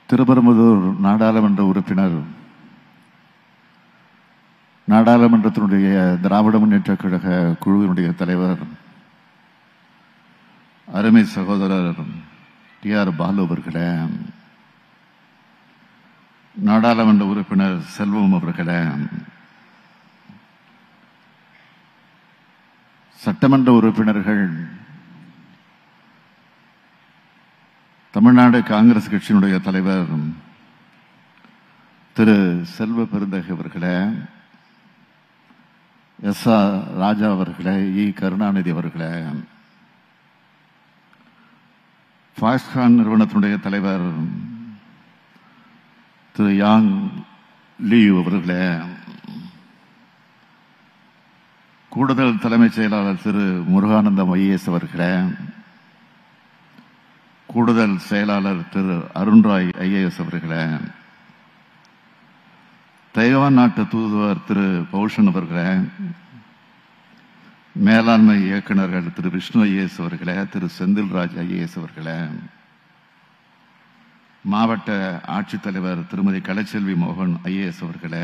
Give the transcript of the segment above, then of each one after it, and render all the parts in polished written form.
திருப்பெரும்புதூர் நாடாளுமன்ற உறுப்பினர், நாடாளுமன்றத்தினுடைய திராவிட முன்னேற்ற கழக குழுவினுடைய தலைவர், அருமை சகோதரர் டி.ஆர். பாலு அவர்களே, நாடாளுமன்ற உறுப்பினர் செல்வம் அவர்களே, சட்டமன்ற உறுப்பினர்கள், தமிழ்நாடு காங்கிரஸ் கட்சியினுடைய தலைவர் திரு செல்வ பெருந்தகை அவர்களே, எஸ்.ஆர். ராஜா அவர்களே, இ. கருணாநிதி அவர்களே, ஃபாக்ஸ்கான் நிறுவனத்தினுடைய தலைவர் திரு யாங் லீயூ அவர்களே, கூடுதல் தலைமைச் செயலாளர் திரு முருகானந்தம் ஐஏஎஸ் அவர்களே, கூடுதல் செயலாளர் திரு அருண்ராய் ஐஏஎஸ் அவர்களே, தைவான் நாட்டு தூதுவர் திரு பௌஷன் அவர்களே, மேலாண்மை இயக்குநர்கள் திரு விஷ்ணு ஐஏஎஸ் அவர்களே, திரு செந்தில்ராஜ் ஐஏஎஸ் அவர்களே, மாவட்ட ஆட்சித்தலைவர் திருமதி கலைச்செல்வி மோகன் ஐஏஎஸ் அவர்களே,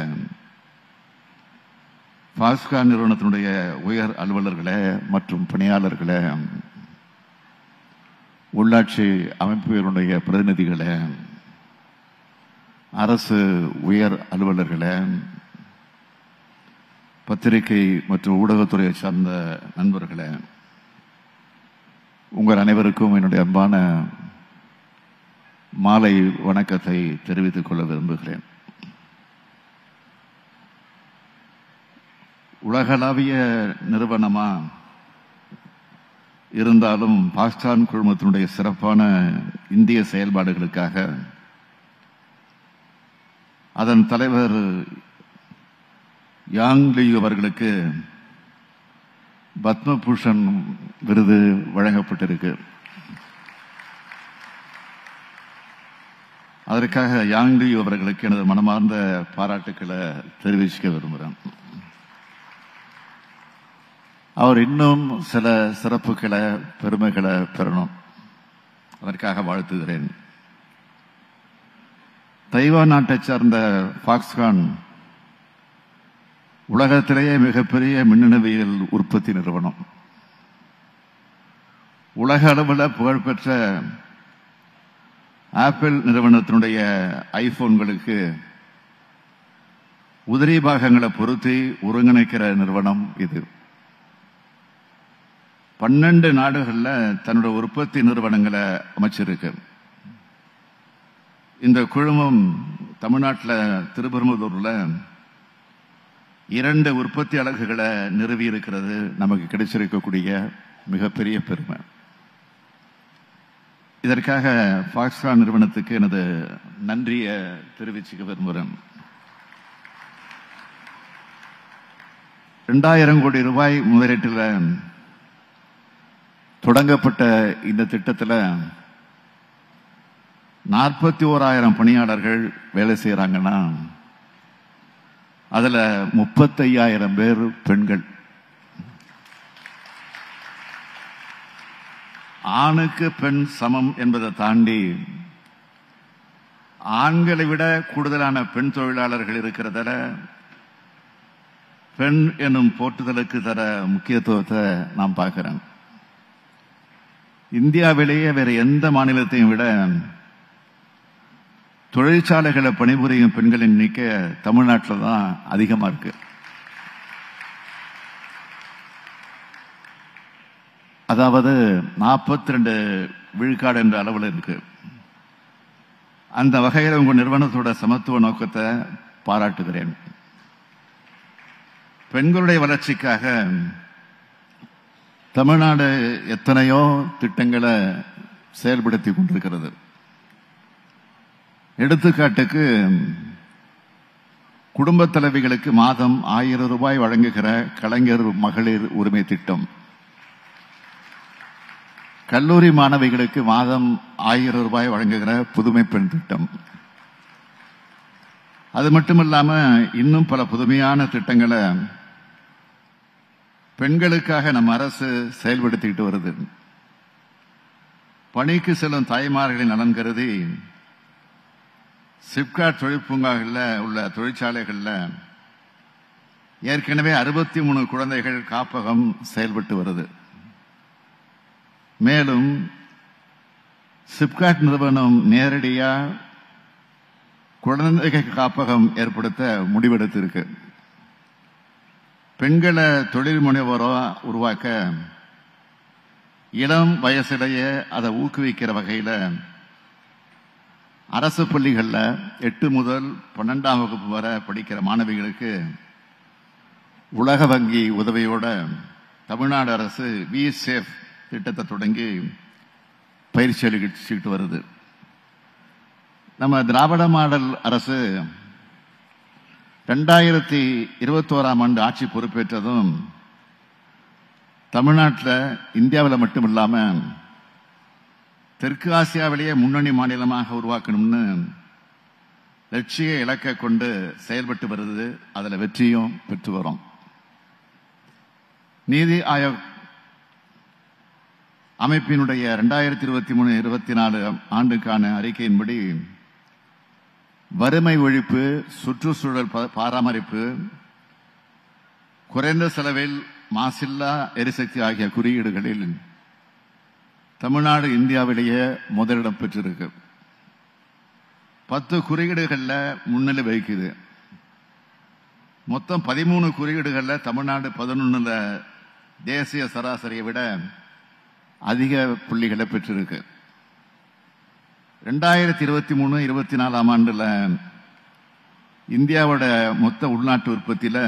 ஃபாக்ஸ்கான் நிறுவனத்தினுடைய உயர் அலுவலர்களே மற்றும் பணியாளர்களே, உள்ளாட்சி அமைப்புகளுடைய பிரதிநிதிகளே, அரசு உயர் அலுவலர்களே, பத்திரிகை மற்றும் ஊடகத்துறையை சார்ந்த நண்பர்களே, உங்கள் அனைவருக்கும் என்னுடைய அன்பான மாலை வணக்கத்தை தெரிவித்துக் கொள்ள விரும்புகிறேன். உலகளாவிய நிறுவனமா இருந்தாலும் பாக்ஸ்கான் குழுமத்தினுடைய சிறப்பான இந்திய செயல்பாடுகளுக்காக அதன் தலைவர் யாங் லீயூ அவர்களுக்கு பத்மபூஷன் விருது வழங்கப்பட்டிருக்கு. அதற்காக யாங் லீயூ அவர்களுக்கு எனது மனமார்ந்த பாராட்டுக்களை தெரிவிக்க விரும்புகிறேன். அவர் இன்னும் சில சிறப்புகளை, பெருமைகளை பெறணும். அதற்காக வாழ்த்துகிறேன். தைவான் நாட்டை சார்ந்த ஃபாக்ஸ்கான் உலகத்திலேயே மிகப்பெரிய மின்னணுவியல் உற்பத்தி நிறுவனம். உலக அளவில் புகழ்பெற்ற ஆப்பிள் நிறுவனத்தினுடைய ஐபோன்களுக்கு உதிரி பாகங்களை பொருத்தி ஒருங்கிணைக்கிற நிறுவனம் இது. 12 நாடுகளில் தன்னுடைய உற்பத்தி நிறுவனங்களை அமைச்சிருக்கு. இந்த குழுமம் தமிழ்நாட்டில் திருப்பெரும்புதூர்ல 2 உற்பத்தி அலகுகளை நிறுவி இருக்கிறது நமக்கு கிடைச்சிருக்கக்கூடிய மிகப்பெரிய பெருமை. இதற்காக ஃபாக்ஸ்கான் நிறுவனத்துக்கு எனது நன்றியை தெரிவிச்சுக்க விரும்புகிறேன். 2000 கோடி ரூபாய் முதலீட்டில் தொடங்கப்பட்ட இந்த திட்டத்தில் 41,000 பணியாளர்கள் வேலை செய்யறாங்கன்னா அதுல 35,000 பேர் பெண்கள். ஆணுக்கு பெண் சமம் என்பதை தாண்டி ஆண்களை விட கூடுதலான பெண் தொழிலாளர்கள் இருக்கிறதால பெண் என்னும் போற்றுதலுக்கு தர முக்கியத்துவத்தை நாம் பார்க்கிறோம். இந்தியாவிலேயே வேற எந்த மாநிலத்தையும் விட தொழிற்சாலைகளை பணிபுரியும் பெண்களின் எண்ணிக்கை தமிழ்நாட்டில் தான் அதிகமா இருக்கு. அதாவது 42 விழுக்காடு என்ற அளவில் இருக்கு. அந்த வகையில் உங்க நிறுவனத்தோட சமத்துவ நோக்கத்தை பாராட்டுகிறேன். பெண்களுடைய வளர்ச்சிக்காக தமிழ்நாடு எத்தனையோ திட்டங்களை செயல்படுத்தி கொண்டிருக்கிறது. எடுத்துக்காட்டுக்கு குடும்ப தலைவிகளுக்கு மாதம் 1000 ரூபாய் வழங்குகிற கலைஞர் மகளிர் உரிமை திட்டம், கல்லூரி மாணவிகளுக்கு மாதம் 1000 ரூபாய் வழங்குகிற புதுமை பெண் திட்டம், அது மட்டுமில்லாம இன்னும் பல புதுமையான திட்டங்களை பெண்களுக்காக நம்ம அரசு செயல்படுத்திட்டு வருது. பணிக்கு செல்லும் தாய்மார்களின் நலன் கருதி சிப்காட் தொழிற்பூங்காவில் உள்ள தொழிற்சாலைகளில் ஏற்கனவே 63 குழந்தைகள் காப்பகம் செயல்பட்டு வருது. மேலும் சிப்காட் நிறுவனம் நேரடியாக குழந்தைகள் காப்பகம் ஏற்படுத்த முடிவெடுத்திருக்கு. பெண்களை தொழில் முனைவோராக உருவாக்க இளம் வயசிலேயே அதை ஊக்குவிக்கிற வகையில் அரசு பள்ளிகளில் 8 முதல் 12ஆம் வகுப்பு வரை படிக்கிற மாணவிகளுக்கு உலக வங்கி உதவியோட தமிழ்நாடு அரசு விசேஃப் திட்டத்தை தொடங்கி பயிற்சி அளிச்சுட்டு வருது. நம்ம திராவிட மாடல் அரசு 2021ஆம் ஆண்டு ஆட்சி பொறுப்பேற்றதும் தமிழ்நாட்டில் இந்தியாவில் மட்டும் இல்லாமல் தெற்கு ஆசியாவிலேயே முன்னணி மாநிலமாக உருவாக்கணும்னு லட்சிய இலக்கை கொண்டு செயல்பட்டு வருது. அதில் வெற்றியும் பெற்று வரும். நீதி ஆயோக் அமைப்பினுடைய 2023-24 ஆண்டுக்கான அறிக்கையின்படி வறுமை ஒழிப்பு, சுற்றுச்சூழல் பராமரிப்பு, குறைந்த செலவில் மாசில்லா எரிசக்தி ஆகிய குறியீடுகளில் தமிழ்நாடு இந்தியாவிலேயே முதலிடம் பெற்றிருக்கு. 10 குறியீடுகளில் முன்னிலை வகிக்குது. மொத்தம் 13 குறியீடுகளில் தமிழ்நாடு 11ல் தேசிய சராசரியை விட அதிக புள்ளிகளை பெற்றிருக்கு. 2023-24ஆம் ஆண்டுல இந்தியாவோட மொத்த உள்நாட்டு உற்பத்தியில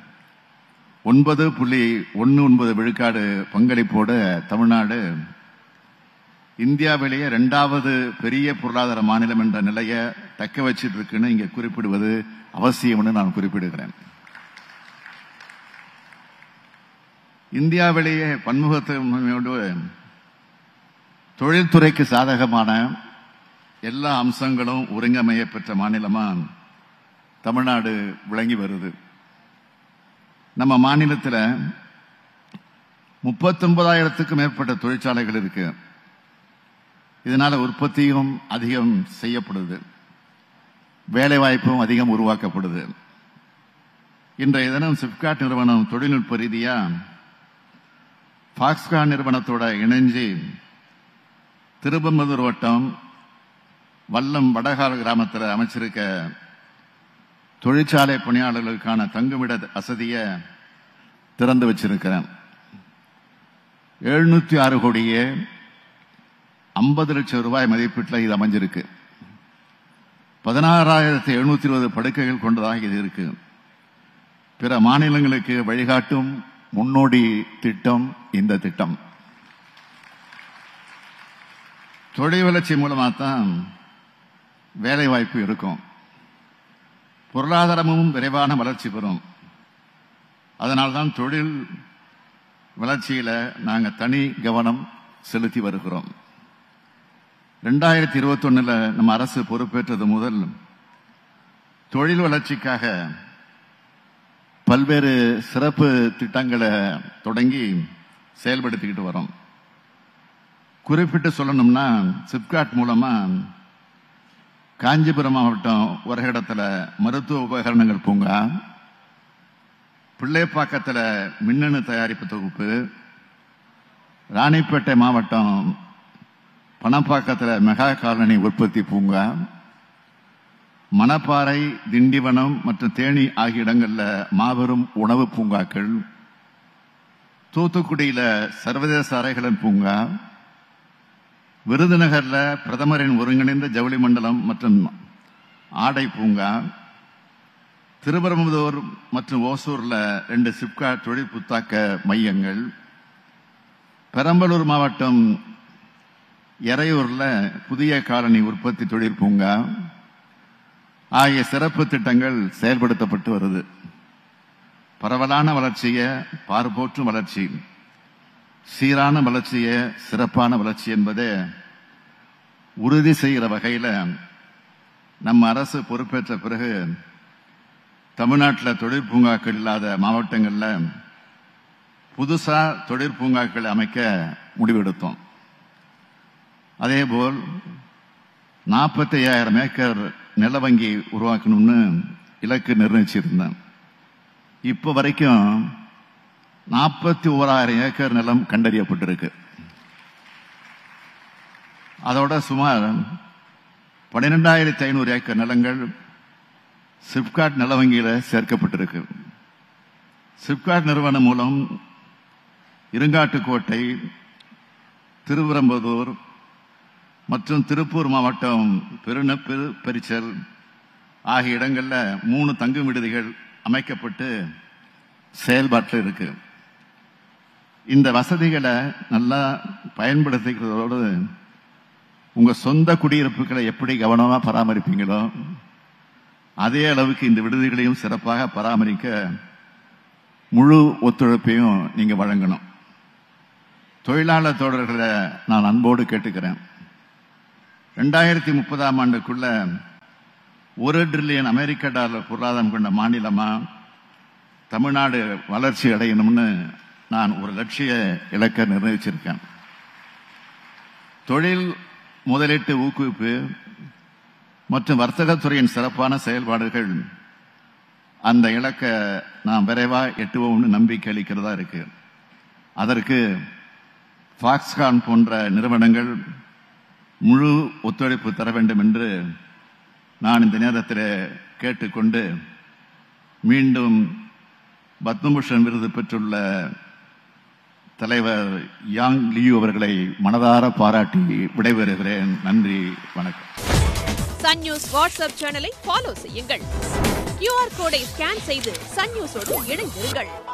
9.19 விழுக்காடு பங்களிப்போடு தமிழ்நாடு இந்தியாவிலேயே 2வது பெரிய பொருளாதார மாநிலம் என்ற நிலையை தக்க வச்சிட்டு இருக்குன்னு இங்க குறிப்பிடுவது அவசியம்னு நான் குறிப்பிடுகிறேன். இந்தியாவிலேயே பன்முகத்தன்மையோடு தொழில்துறைக்கு சாதகமான எல்லா அம்சங்களும் ஒருங்கமைய பெற்ற மாநிலமா தமிழ்நாடு விளங்கி வருது. நம்ம மாநிலத்தில் 39,000க்கும் மேற்பட்ட தொழிற்சாலைகள் இருக்கு. இதனால உற்பத்தியும் அதிகம் செய்யப்படுது, வேலைவாய்ப்பும் அதிகம் உருவாக்கப்படுது. இன்றைய தினம் சிப்காட் நிறுவனம் தொழில்நுட்ப ரீதியா பாக்ஸ்கான் நிறுவனத்தோட இணைஞ்சு திருப்பம்புதூர் வட்டம் வல்லம் வடகால் கிராமத்தில் அமைச்சிருக்க தொழிற்சாலை பணியாளர்களுக்கான தங்குமிட வசதியை திறந்து வச்சிருக்கிறேன். 706 கோடியே 50 லட்சம் ரூபாய் மதிப்பீட்டில் இது அமைஞ்சிருக்கு. 16,720 படுக்கைகள் கொண்டதாக இது இருக்கு. பிற மாநிலங்களுக்கு வழிகாட்டும் முன்னோடி திட்டம் இந்த திட்டம். தொழில் வளர்ச்சி மூலமாக தான் வேலை வாய்ப்பு இருக்கும், பொருளாதாரமும் விரைவான வளர்ச்சி பெறும். அதனால்தான் தொழில் வளர்ச்சியில நாங்கள் தனி கவனம் செலுத்தி வருகிறோம். 2021 நம்ம அரசு பொறுப்பேற்றது முதல் தொழில் வளர்ச்சிக்காக பல்வேறு சிறப்பு திட்டங்களை தொடங்கி செயல்படுத்திக்கிட்டு வரோம். குறிப்பிட்டு சொல்லணும்னா சிப்காட் மூலமா காஞ்சிபுரம் மாவட்டம் உரகடத்தில் மருத்துவ உபகரணங்கள் பூங்கா, பிள்ளைப்பாக்கத்தில் மின்னணு தயாரிப்பு தொகுப்பு, ராணிப்பேட்டை மாவட்டம் பணப்பாக்கத்தில் மெகா காலனி உற்பத்தி பூங்கா, மணப்பாறை, திண்டிவனம் மற்றும் தேனி ஆகிய இடங்களில் மாபெரும் உணவு பூங்காக்கள், தூத்துக்குடியில் சர்வதேச அறைகளின் பூங்கா, விருதுநகரில் பிரதமரின் ஒருங்கிணைந்த ஜவுளி மண்டலம் மற்றும் ஆடை பூங்கா, திருப்பரங்குன்றூர் மற்றும் ஓசூரில் 2 சிப்காட் தொழில் புத்தாக்க மையங்கள், பெரம்பலூர் மாவட்டம் எறையூரில் புதிய காலனி உற்பத்தி தொழில் பூங்கா ஆகிய சிறப்பு திட்டங்கள் செயல்படுத்தப்பட்டு வருது. பரவலான வளர்ச்சியை பார்போற்றும் வளர்ச்சி, சீரான வளர்ச்சியை சிறப்பான வளர்ச்சி என்பதை உறுதி செய்கிற வகையில் நம்ம அரசு பொறுப்பேற்ற பிறகு தமிழ்நாட்டில் தொழிற்பூங்காக்கள் இல்லாத மாவட்டங்களில் புதுசா தொழிற்பூங்காக்கள் அமைக்க முடிவெடுத்தோம். அதேபோல் 45,000 ஏக்கர் நில வங்கி உருவாக்கணும்னு இலக்கு நிர்ணயிச்சிருந்தேன். இப்போ வரைக்கும் 41,000 ஏக்கர் நிலம் கண்டறியப்பட்டிருக்கு. அதோட சுமார் 12,500 ஏக்கர் நிலங்கள் சிப்காட் நில வங்கியில் சேர்க்கப்பட்டிருக்கு. சிப்காட் நிறுவனம் மூலம் இருங்காட்டுக்கோட்டை, திருவிரம்பதூர் மற்றும் திருப்பூர் மாவட்டம் பெரிச்சல் ஆகிய இடங்களில் 3 தங்கும் விடுதிகள் அமைக்கப்பட்டு செயல்பாட்டில் இருக்கு. இந்த வசதிகளை நல்லா பயன்படுத்திக்கிறதோடு உங்க சொந்த குடியிருப்புகளை எப்படி கவனமாக பராமரிப்பீங்களோ அதே அளவுக்கு இந்த விடுதிகளையும் சிறப்பாக பராமரிக்க முழு ஒத்துழைப்பையும் நீங்க வழங்கணும். தொழிலாளர் தோழர்களை நான் அன்போடு கேட்டுக்கிறேன். 2030ஆம் ஆண்டுக்குள்ள $1 டிரில்லியன் அமெரிக்க டாலர் பொருளாதாரம் கொண்ட மாநிலமா தமிழ்நாடு வளர்ச்சி அடையணும்னு நான் ஒரு லட்சிய இலக்கை நிர்ணயிச்சிருக்கேன். தொழில் முதலீட்டு ஊக்குவிப்பு மற்றும் வர்த்தகத்துறையின் சிறப்பான செயல்பாடுகள் அந்த இலக்கை நாம் விரைவாக எட்டுவோம்னு நம்பிக்கை அளிக்கிறதா இருக்கு. அதற்கு ஃபாக்ஸ்கான் போன்ற நிறுவனங்கள் முழு ஒத்துழைப்பு தர வேண்டும் என்று நான் இந்த நேரத்தில் கேட்டுக்கொண்டு மீண்டும் பத்மபூஷன் விருது பெற்றுள்ள தலைவர் யாங் லியூ அவர்களை மனதார பாராட்டி விடைபெறுகிறேன். நன்றி, வணக்கம். சன் நியூஸ் வாட்ஸ்அப் சேனலை ஃபாலோ செய்யுங்கள். QR கோடை ஸ்கேன் செய்து சன் நியூஸோடு இணைந்திருங்கள்.